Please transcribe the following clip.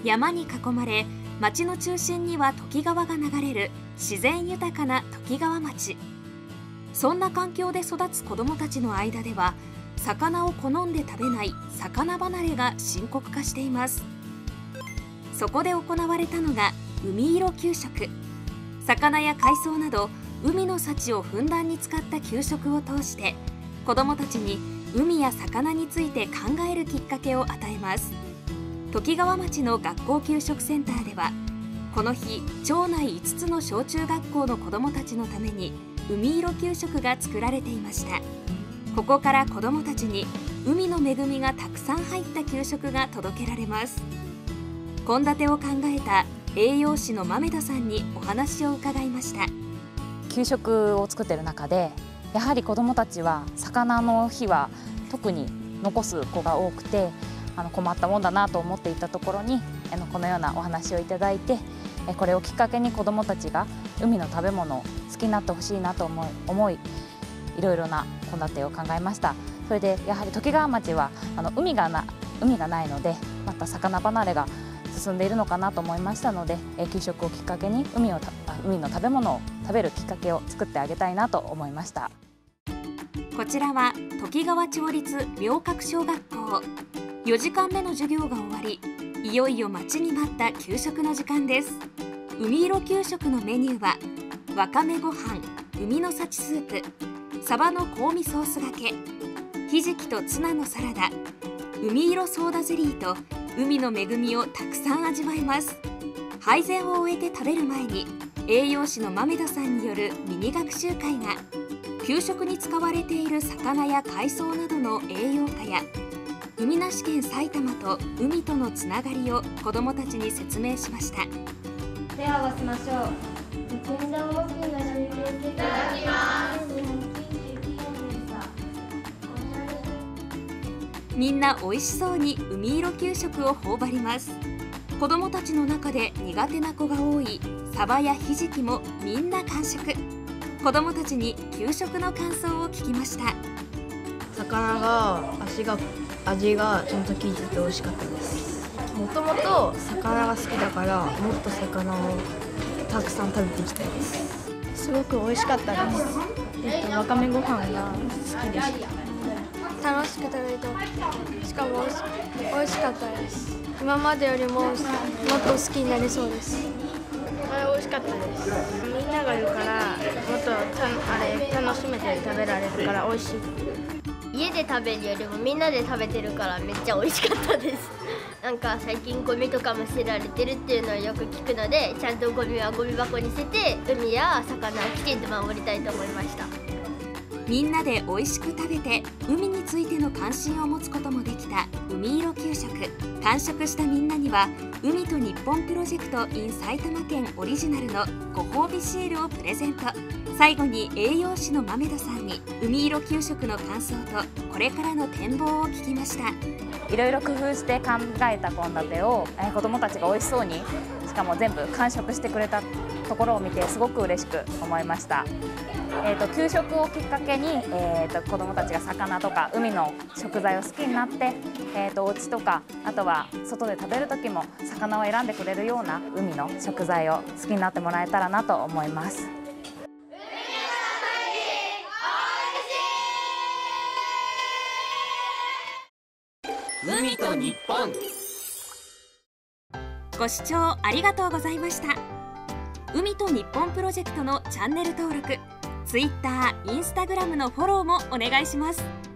山に囲まれ、町の中心には都幾川が流れる自然豊かなときがわ町。そんな環境で育つ子どもたちの間では、魚を好んで食べない魚離れが深刻化しています。そこで行われたのが海色給食。魚や海藻など海の幸をふんだんに使った給食を通して、子どもたちに海や魚について考えるきっかけを与えます。ときがわ町の学校給食センターでは、この日町内5つの小中学校の子どもたちのために海色給食が作られていました。ここから子どもたちに海の恵みがたくさん入った給食が届けられます。献立を考えた栄養士の豆田さんにお話を伺いました。 給食を作っている中で、やはり子どもたちは魚の日は特に残す子が多くて、困ったもんだなと思っていたところにこのようなお話をいただいて、これをきっかけに子どもたちが海の食べ物を好きになってほしいなと思い、いろいろな献立を考えました。それでやはりときがわ町は海がないので、また魚離れが進んでいるのかなと思いましたので、給食をきっかけに海の食べ物を食べるきっかけを作ってあげたいなと思いました。 こちらはときがわ町立明覚小学校。4時間目の授業が終わり、いよいよ待ちに待った給食の時間です。海色給食のメニューは、わかめご飯、海の幸スープ、サバの香味ソースがけ、ひじきとツナのサラダ、海色ソーダゼリーと海の恵みをたくさん味わえます。配膳を終えて食べる前に、栄養士の豆田さんによるミニ学習会が、給食に使われている魚や海藻などの栄養価や、海なし県埼玉と海とのつながりを子どもたちに説明しました。 手を合わせましょう。いただきます。 みんな美味しそうに海色給食を頬張ります。子どもたちの中で苦手な子が多いサバやひじきもみんな完食。子どもたちに給食の感想を聞きました。 魚が味がちゃんと効いてて美味しかったです。もともと魚が好きだから、もっと魚をたくさん食べていきたいです。 すごく美味しかったです。わかめご飯が好きでした。 楽しく食べて、しかも美味しかったです。今までよりももっと好きになれそうです。 美味しかったです。みんながいるからもっと楽しめて食べられるから美味しい。 家で食べるよりもみんなで食べてるからめっちゃ美味しかったです。なんか最近ゴミとかも捨てられてるっていうのをよく聞くので、ちゃんとゴミはゴミ箱に捨てて海や魚をきちんと守りたいと思いました。 みんなで美味しく食べて海についての関心を持つこともできた海色給食。完食したみんなには海と日本プロジェクト in 埼玉県オリジナルのご褒美シールをプレゼント。最後に栄養士の豆田さんに海色給食の感想とこれからの展望を聞きました。 いろいろ工夫して考えた献立を子どもたちが美味しそうに、しかも全部完食してくれたところを見てすごく嬉しく思いました。給食をきっかけに、子どもたちが魚とか海の食材を好きになって、お家とかあとは外で食べる時も魚を選んでくれるような海の食材を好きになってもらえたらなと思います。 海と日本。 ご視聴ありがとうございました。海と日本プロジェクトのチャンネル登録、Twitter、Instagram のフォローもお願いします。